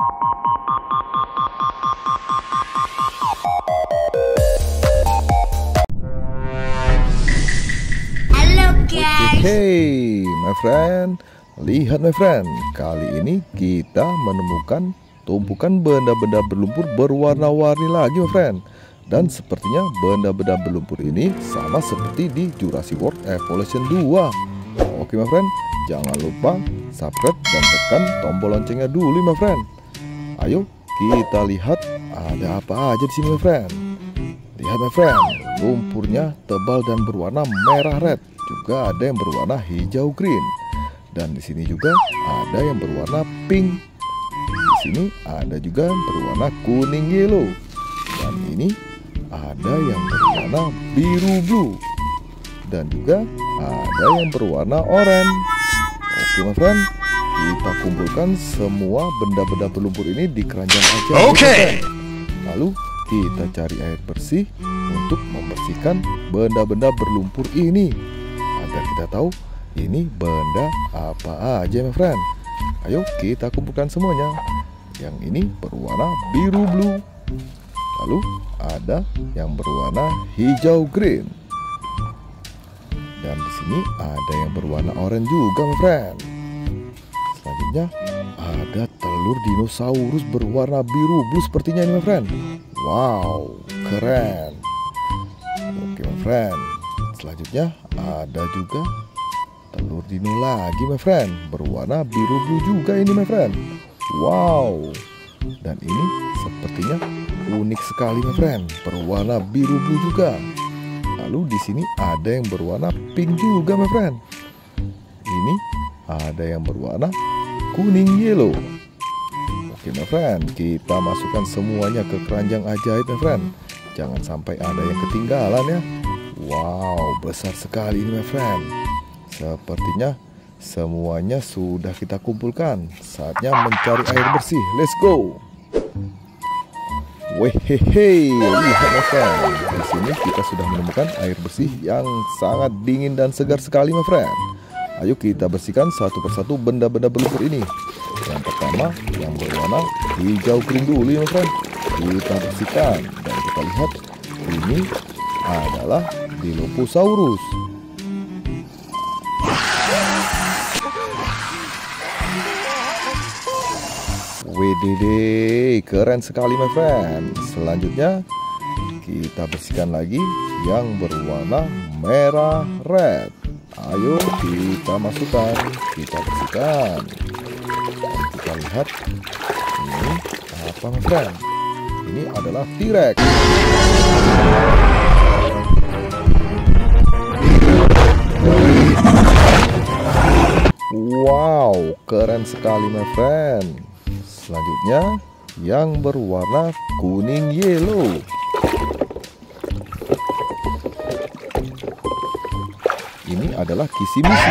Halo guys. Hey my friend, lihat my friend, kali ini kita menemukan tumpukan benda-benda berlumpur berwarna-warni lagi my friend. Dan sepertinya benda-benda berlumpur ini sama seperti di Jurassic World Evolution 2. Oke my friend, jangan lupa subscribe dan tekan tombol loncengnya dulu my friend. Ayo kita lihat ada apa aja di sini my friend. Lihat my friend, lumpurnya tebal dan berwarna merah red. Juga ada yang berwarna hijau green. Dan di sini juga ada yang berwarna pink. Di sini ada juga yang berwarna kuning yellow. Dan ini ada yang berwarna biru blue. Dan juga ada yang berwarna oranye. Oke my friend, kita kumpulkan semua benda-benda berlumpur ini di keranjang aja. Oke. Lalu kita cari air bersih untuk membersihkan benda-benda berlumpur ini, agar kita tahu ini benda apa aja my friend. Ayo kita kumpulkan semuanya. Yang ini berwarna biru blue. Lalu ada yang berwarna hijau green. Dan di sini ada yang berwarna oranye juga my friend. Selanjutnya ada telur dinosaurus berwarna biru blue sepertinya ini my friend. Wow, keren. Oke my friend, selanjutnya ada juga telur dino lagi my friend, berwarna biru blue juga ini my friend. Wow. Dan ini sepertinya unik sekali my friend, berwarna biru blue juga. Lalu di sini ada yang berwarna pink juga my friend. Ini ada yang berwarna kuning yellow. Oke my friend, kita masukkan semuanya ke keranjang ajaib my friend. Jangan sampai ada yang ketinggalan ya. Wow, besar sekali ini my friend. Sepertinya semuanya sudah kita kumpulkan. Saatnya mencari air bersih. Let's go. Wehehe, lihat my friend. Di sini kita sudah menemukan air bersih yang sangat dingin dan segar sekali my friend. Ayo kita bersihkan satu persatu benda-benda berlumpur ini. Yang pertama yang berwarna hijau green dulu ya my friend. Kita bersihkan dan kita lihat ini adalah Dilophosaurus. Widih, keren sekali my friend. Selanjutnya kita bersihkan lagi yang berwarna merah red. Ayo kita masukkan, kita bersihkan. Dan kita lihat ini apa my friend. Ini adalah T-Rex. Wow, keren sekali my friend. Selanjutnya yang berwarna kuning yellow. Ini adalah Kisimisi.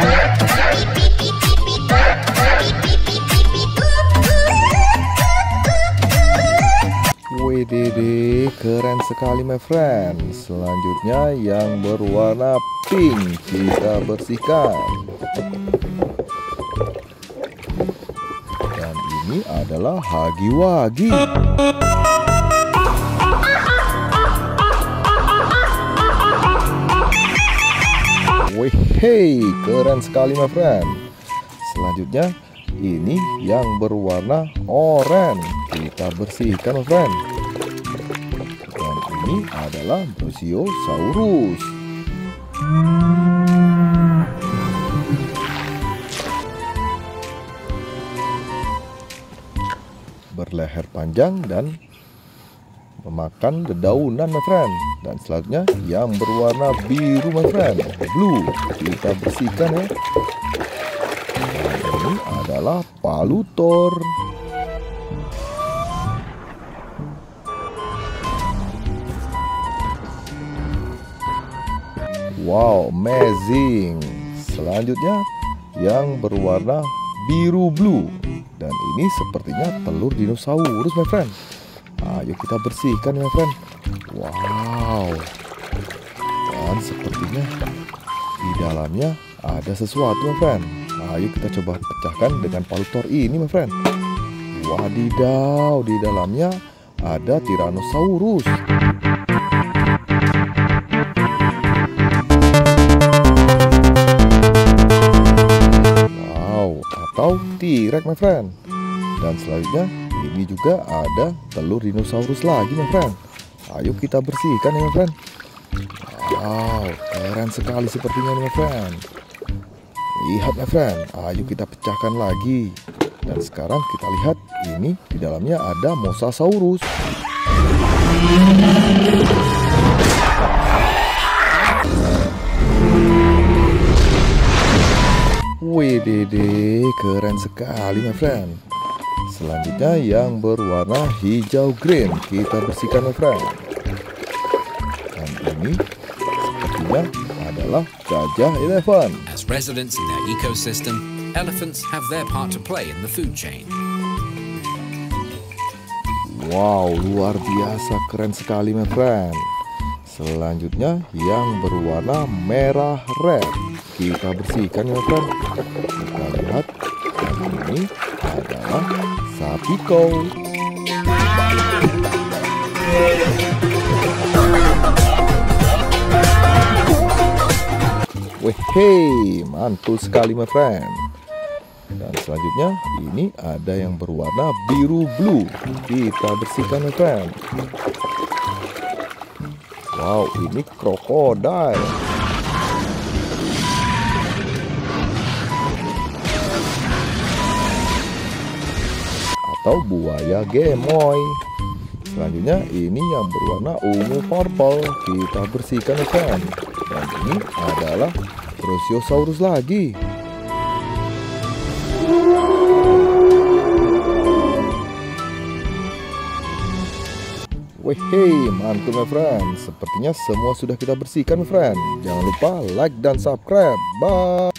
Widih, keren sekali my friend. Selanjutnya yang berwarna pink kita bersihkan. Dan ini adalah Hagiwagi. Wih, keren sekali my friend. Selanjutnya ini yang berwarna oranye kita bersihkan my friend. Dan ini adalah Brachiosaurus. Berleher panjang dan memakan dedaunan my friend. Dan selanjutnya yang berwarna biru my friend, blue, kita bersihkan ya. Dan ini adalah Palutor. Wow, amazing. Selanjutnya yang berwarna biru blue. Dan ini sepertinya telur dinosaurus my friend. Ayo kita bersihkan ya friend. Wow. Dan sepertinya di dalamnya ada sesuatu my friend. Ayo kita coba pecahkan dengan palutor ini my friend. Wadidaw, di dalamnya ada Tyrannosaurus. Wow, atau T-Rex my friend. Dan selanjutnya ini juga ada telur dinosaurus lagi my friend. Ayo kita bersihkan ya my friend. Wow, keren sekali sepertinya nih my friend. Lihat my friend, ayo kita pecahkan lagi. Dan sekarang kita lihat ini di dalamnya ada Mosasaurus. Widih, keren sekali my friend. Selanjutnya yang berwarna hijau green, kita bersihkan my friend. Dan ini sepertinya adalah gajah elephant. As residents in their ecosystem, elephants have their part to play in the food chain. Wow, luar biasa keren sekali my friend. Selanjutnya yang berwarna merah red, kita bersihkan ya my friend. Kita lihat yang ini adalah sapi cow. Wehey, mantul sekali my friend. Dan selanjutnya ini ada yang berwarna biru blue, kita bersihkan my friend. Wow, ini krokodil. Atau buaya gemoy. Selanjutnya ini yang berwarna ungu purple, kita bersihkan my friend. Dan ini adalah Brachiosaurus lagi. Wehey, mantul my friend. Sepertinya semua sudah kita bersihkan my friend. Jangan lupa like dan subscribe. Bye.